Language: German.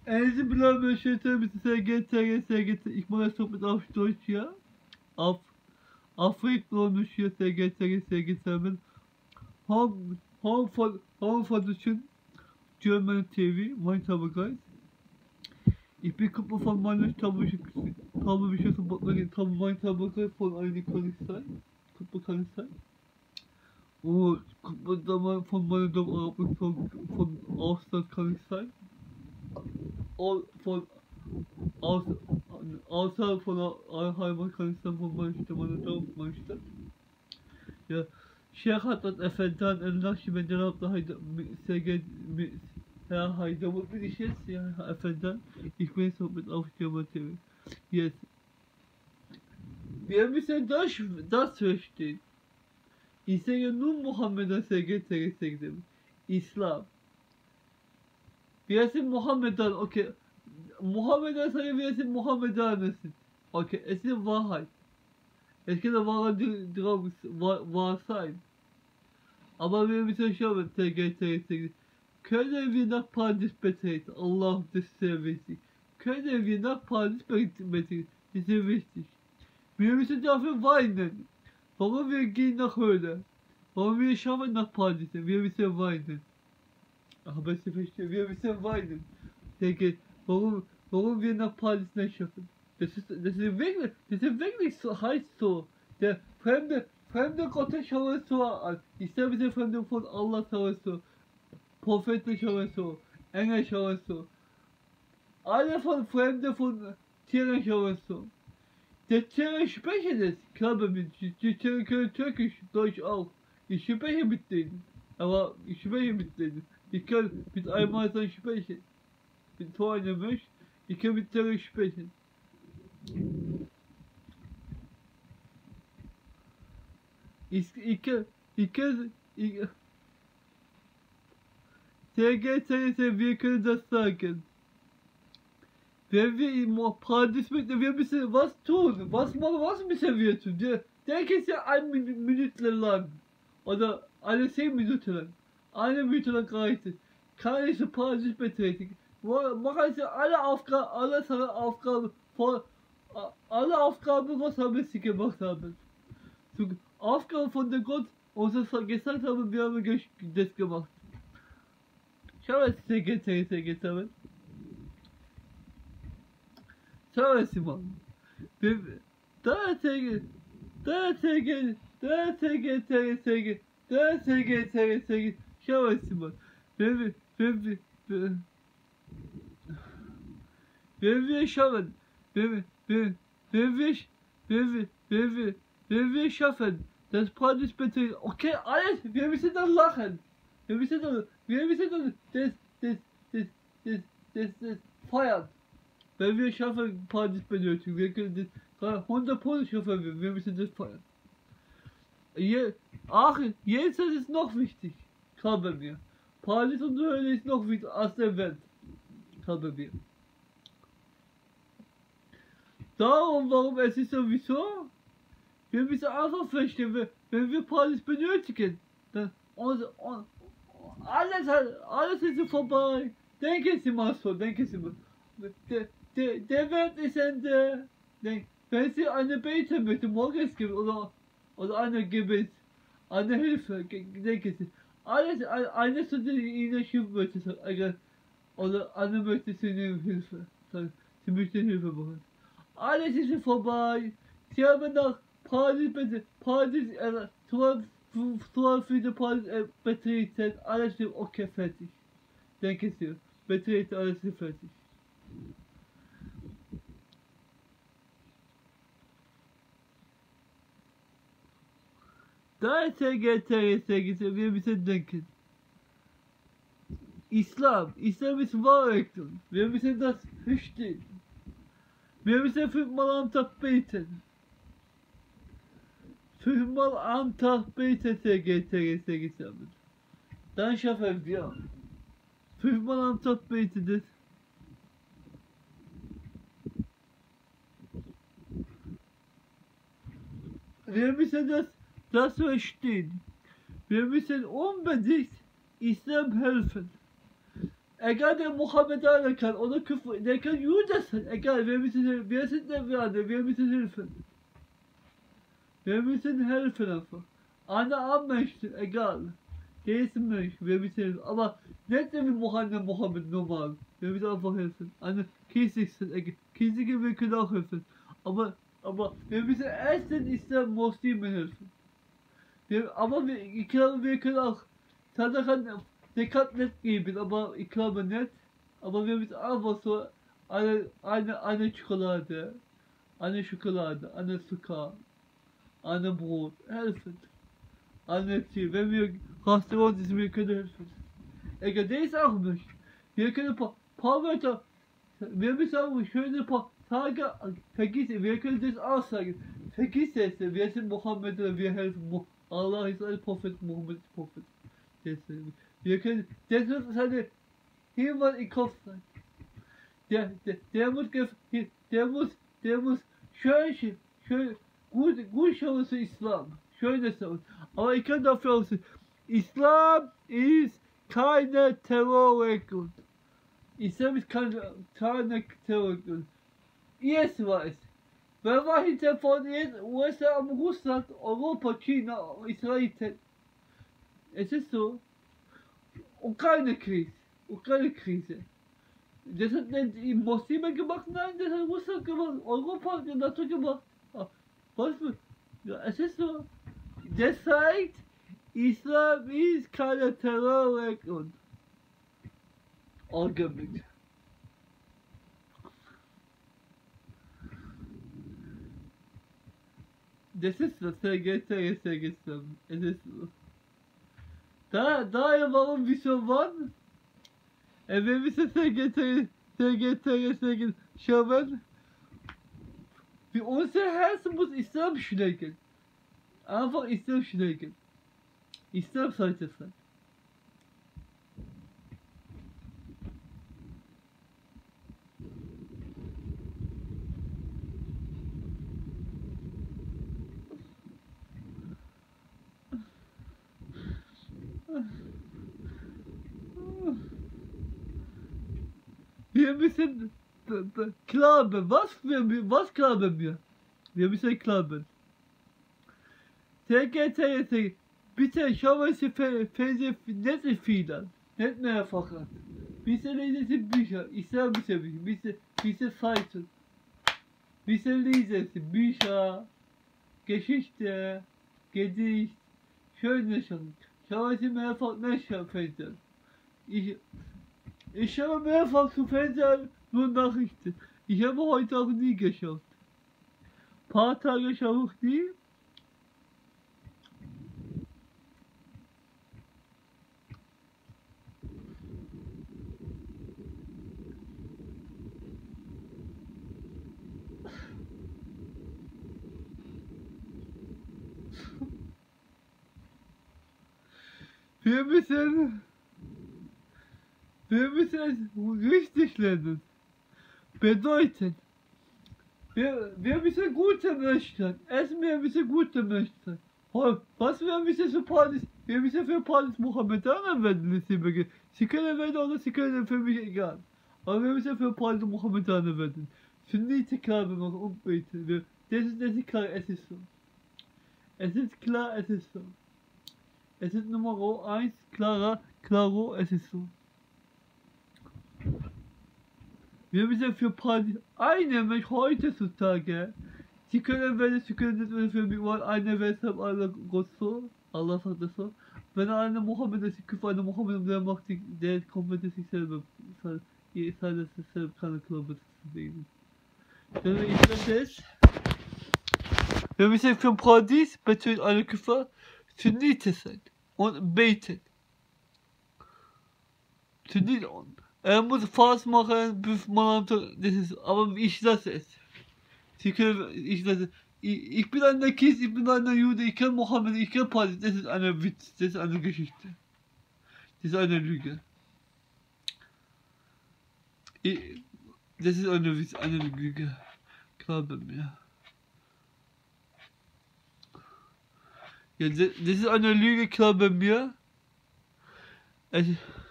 Sehr geehrte, ich mache das mit auf Deutsch hier. Auf Afrikanisch hier, sehr geehrte. Home for the German TV, mein Name guys. Ich bin Kumpel von meiner Stamme, mein Name von einer kann ich sein. Kumpel kann ich sein. Und Kumpel von meiner Dame von Ausland kann ich sein. Außerhalb von der Heimat kann ich sein, von meiner Stadt, meine Stadt. Ja. Shaikh Hadrat Effendi, Naqshibandhi, Haydar, sehr geehrter Herr Haydar, wo bin ich jetzt? Ja, Herr Effendi, ich bin jetzt mit auf GERMAN-2. Jetzt. Wir müssen das verstehen. Ich sage nur Mohammed, sehr geehrter Islam. Wir sind Mohammedan, okay. Mohammedan sagen wir sind Mohammedaner sind. Okay, es ist Wahrheit. Es kann Wahrheit wahr sein. Aber wir müssen schauen, sehr geehrter. Können wir nach Paradies betreten? Allah, das ist sehr wichtig. Können wir nach Paradies betreten? Das ist sehr wichtig. Wir müssen dafür weinen. Warum wir gehen nach Hölle? Warum wir schauen nach Paradies? Wir müssen weinen. Aber Sie verstehen, wir müssen weinen. Denke, warum wir nach Paradies nicht schaffen? Das ist wirklich so, heißt so. Der fremde Gott schauen so an. Ich sage der Fremde von Allah schauen so. Propheten schauen so. Engel schauen so. Alle von Fremden von Tieren schauen so. Die Tiere sprechen es, glaube mir. Die Tiere können Türkisch, Deutsch auch. Ich spreche mit denen. Aber ich spreche mit denen. Ich kann mit einem Mann sprechen. Ich bin so ein Mensch. Ich kann mit Tieren sprechen. Sehr geehrte, wir können das sagen. Wenn wir im Paradies mit, wir müssen was tun. Was müssen wir tun? Der geht ja 1 Minute lang. Oder alle 10 Minuten lang. 1 Minute lang reicht es. Kann ich so Paradies betreten. Machen Sie alle Aufgaben, was haben Sie gemacht haben. So, Aufgaben von der Gott, uns gesagt haben, wir haben das gemacht. Schau es, sehr geehrte. Schau es mal. Schau es mal. Wenn wir schauen, wenn wir schaffen, das Paradies betreten, okay, alles, wir müssen dann lachen. Wir müssen dann das feiern. Wenn wir schaffen, Paradies benötigen, wir können das 100% schaffen, wir müssen das feiern. Jetzt ist es noch wichtig, glaube mir. Paradies und Hölle ist noch wichtiger als der Welt, glaube mir. Warum es ist sowieso? Wir müssen einfach verstehen, wenn wir Paradies benötigen, dann alles ist vorbei. Denken Sie mal so, denken Sie mal. Der Welt ist Ende. Wenn Sie eine Bete möchten, morgens geben oder eine Gebet, eine Hilfe, denken Sie. Eines zu Ihnen schieben möchte, oder eine möchte Sie Ihnen Hilfe sagen. Sie möchten Hilfe machen. Alles ist vorbei. Sie haben nach Paradies für die Paradies betreten. Alles ist okay, fertig. Denken Sie, betreten, alles ist fertig. Da sehr geehrte, wir müssen denken. Islam ist Wahrheit. Wir müssen das verstehen. Wir müssen 5-mal am Tag beten. 5-mal am Tag beten, sehr geehrte. Dann schaffen wir. 5-mal am Tag beten, das. Wir müssen das verstehen. Wir müssen unbedingt Islam helfen. Egal der Mohammedaner kann oder Küfür, der kann Jude sein. Egal, wir sind der Werte, wir müssen helfen. Wir müssen helfen einfach. Eine Armmächte, egal. DIESEM Mensch, wir müssen helfen. Aber nicht wie Mohammed normal. Wir müssen einfach helfen. Eine Kiesige, wir können auch helfen. Aber wir müssen erst den Islam-Muslimen helfen. Ich glaube, wir können auch. Der kann nicht geben, aber ich glaube nicht. Aber wir müssen einfach so eine Schokolade, eine Zucker, eine Brot helfen. Eine Ziel. Wenn wir Restaurant sind, wir können helfen. Egal, der ist auch nicht. Wir können ein paar Wörter, wir müssen auch schöne paar Tage vergessen. Wir können das auch sagen. Vergiss es, wir sind Mohammed, wir helfen. Allah ist ein Prophet, Mohammed ist Prophet. Deswegen. Wir können, das wird seine Himmel im Kopf sein. Der muss schön, gut schauen zu Islam. Schönes Sachen. Aber ich kann dafür auch sagen, Islam ist keine Terrorregion. Islam ist keine Terrorregion. IS war es. Wer war hinter von IS? USA, Russland, Europa, China, Israel. Es ist so. Und keine Krise. Das hat nicht die Muslime gemacht, nein, das hat Russland gemacht, Europa hat die NATO gemacht. Was für, ja, es ist so. Das zeigt, Islam ist keine Terrorregion. Allgemein. Das ist so, sehr geht's. Es ist so. Daher, warum, wieso, wann? Wir müssen sehr geht's, schauen. Für unser Herz muss Islam schlägen. Einfach Islam schlägen. Islam sollte sein. Wir müssen glauben. Was glauben wir? Wir müssen glauben. Sehr geehrte, bitte schauen Sie Fernsehen nicht viel an. Nicht mehrfach an. Bitte lesen Sie Bücher. Ich sage bitte Zeitung. Bitte lesen Sie Bücher, Geschichte, Gedicht, schöne Sachen. Schauen Sie mehrfach nicht Fernsehen. Ich schaue mehrfach zu Fernsehen nur Nachrichten. Ich habe heute auch nie geschaut. Ein paar Tage schaue ich nie. Wir müssen es richtig lernen. Bedeutet, wir müssen gute Menschen sein. Wir müssen gute Menschen sein. Was wir müssen für Partys? Wir müssen für Partys Mohammedaner werden. Sie können werden oder sie können, für mich egal. Aber wir müssen für Partys Mohammedaner werden. Für nicht klar machen und beten. Das ist klar, es ist so. Es ist klar, es ist so. Es ist Nummer 1, klaro, es ist so. Wir müssen für Partys eine Mensch heutzutage. Sie können nicht für mich mal eine Welt Allah Gott so. Allah sagt das so. Wenn einer Mohammed ist, ich küfe einen Mohammed, der macht der kommt sich selber. Ich sage das selber, keine Glaube zu sehen. Wenn ich das. Wir müssen für Paradies bezüglich einer Küfe Sunnite sein und beten. Sunnite und. Er muss Fass machen, das ist, aber ich lasse es. Ich lasse es. Ich bin ein Christ, ich bin ein Jude, ich kenne Mohammed, ich kenne Paradies. Das ist ein Witz, das ist eine Geschichte. Das ist eine Lüge. Das ist eine Witz, eine Lüge. Glaube mir. Ja, das ist eine Lüge, glaube mir.